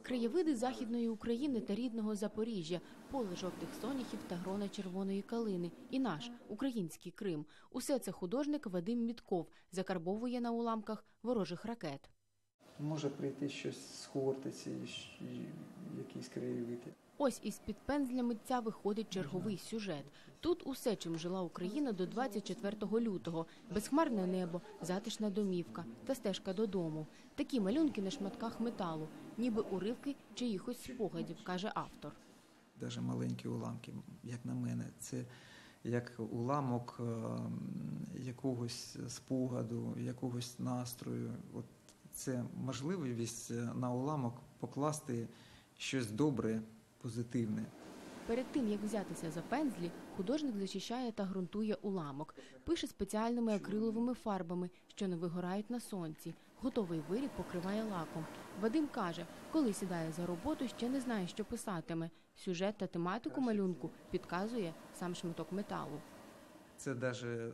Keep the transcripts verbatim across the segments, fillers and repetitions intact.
Краєвиди Західної України та рідного Запоріжжя, поле жовтих соняхів та грона червоної калини. І наш, український Крим. Усе це художник Вадим Мітков закарбовує на уламках ворожих ракет. Може прийти щось з Хортиці, якийсь краєвид. Ось із-під пензля митця виходить черговий сюжет. Тут усе, чим жила Україна до двадцять четвертого лютого. Безхмарне небо, затишна домівка та стежка додому. Такі малюнки на шматках металу, ніби уривки чиїхось спогадів, каже автор. Навіть маленькі уламки, як на мене, це як уламок якогось спогаду, якогось настрою. От це можливість на уламок покласти щось добре, позитивне. Перед тим, як взятися за пензлі, художник зачищає та ґрунтує уламок. Пише спеціальними акриловими фарбами, що не вигорають на сонці. Готовий виріб покриває лаком. Вадим каже, коли сідає за роботу, ще не знає, що писатиме. Сюжет та тематику малюнку підказує сам шматок металу. Це навіть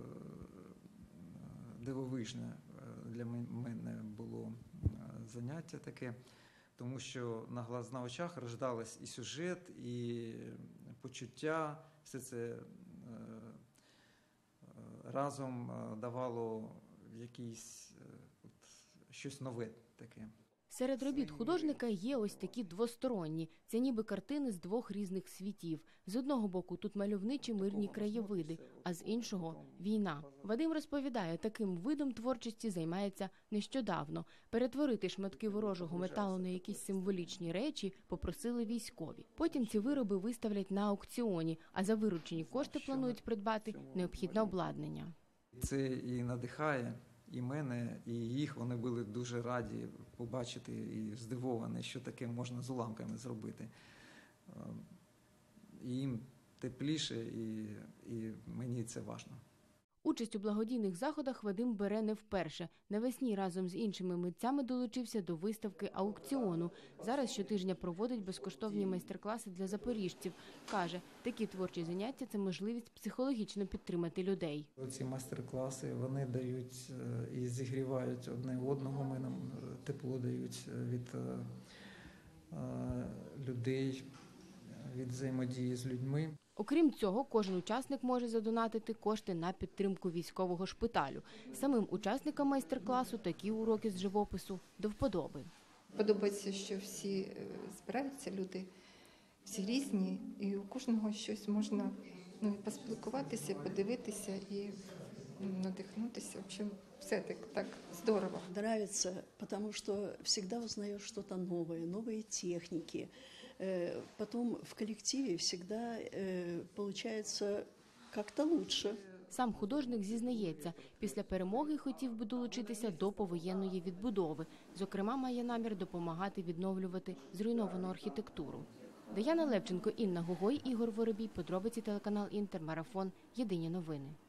дивовижне для мене було заняття таке. Тому що на глаз на очах рождались і сюжет, і почуття, все це разом давало якісь, от, щось нове таке. Серед робіт художника є ось такі двосторонні. Це ніби картини з двох різних світів. З одного боку тут мальовничі мирні краєвиди, а з іншого – війна. Вадим розповідає, таким видом творчості займається нещодавно. Перетворити шматки ворожого металу на якісь символічні речі попросили військові. Потім ці вироби виставлять на аукціоні, а за виручені кошти планують придбати необхідне обладнання. Це і надихає. І мене, і їх, вони були дуже раді побачити і здивовані, що таке можна з уламками зробити. І їм тепліше, і, і мені це важливо. Участь у благодійних заходах Вадим бере не вперше. Навесні разом з іншими митцями долучився до виставки аукціону. Зараз щотижня проводить безкоштовні майстер-класи для запоріжців. Каже, такі творчі заняття – це можливість психологічно підтримати людей. Ці майстер-класи, вони дають і зігрівають одне одного, ми нам тепло дають від людей, від взаємодії з людьми. Окрім цього, кожен учасник може задонатити кошти на підтримку військового шпиталю. Самим учасникам майстер-класу такі уроки з живопису до вподоби. Подобається, що всі збираються люди, всі різні, і у кожного щось можна, ну, поспілкуватися, подивитися і надихнутися. В общем, все так, так здорово. Нравится, потому что всегда узнаешь что-то новое, новые техники. Потом в коллективе всегда получается как-то лучше. Сам художник зізнається, після перемоги хотів би долучитися до повоєнної відбудови. Зокрема, має намір допомагати відновлювати зруйновану архітектуру. Даяна Левченко, Інна Гогой, Ігор Воробій. Подробиці телеканал Інтер. Марафон. Єдині новини.